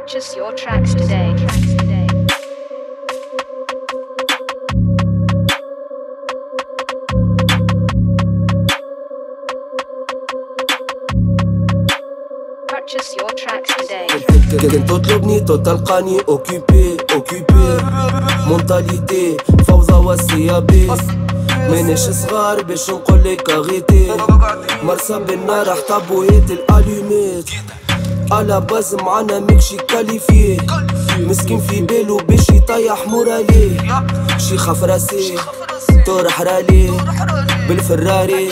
Purchase your tracks today. Purchase your tracks today. كنت تطلبني تلقاني اوكيبي مونتاليتي فوضى والسيابي مانيش صغار باش نقولك اغيتي مرسى بالنار حتى بويت الاليميت على باز معانا ميكشي كاليفي مسكين في بالو باش يطيح موراليه شي خاف راسي طرح رالي بالفراري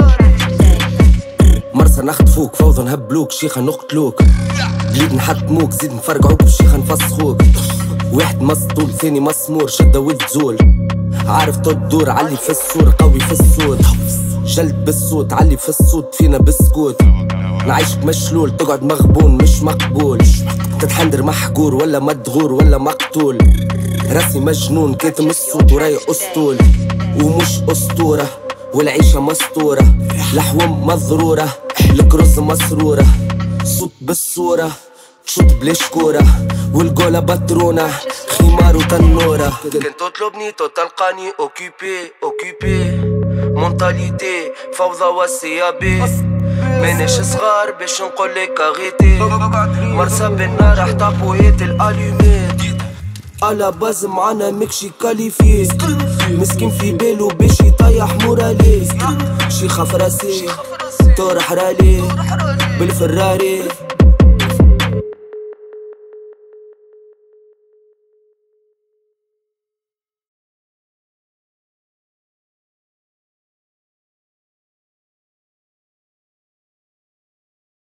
مرسى نخطفوك فوضى نهبلوك شيخة نقتلوك بليد نحطموك زيد نفرقعوك بشيخة نفسخوك واحد مسطول ثاني مسمور شدة ولد زول عارف تدور علي في السور قوي في الصوت جلد بالصوت علي في الصوت فينا بالسكوت نعيشك مشلول تقعد مغبون مش مقبول تتحندر محقور ولا مدغور ولا مقتول راسي مجنون كاتم الصوت وراي اسطول ومش اسطورة والعيشة مسطورة لحوم مضرورة الكرز مسرورة صوت بالصورة شوت بلا شكورة والقولة باترونة خمار وتنورة كنت تطلبني تلقاني اوكيبي مونتاليتي فوضى والسيابي مانيش صغار باش نقولك اغيتي مرسى بالنار حتى بويت الاليميت على باز معانا ميكشي كاليفي مسكين في بالو باش يطيح موراليه شي خاف راسي طرح رالي بالفراري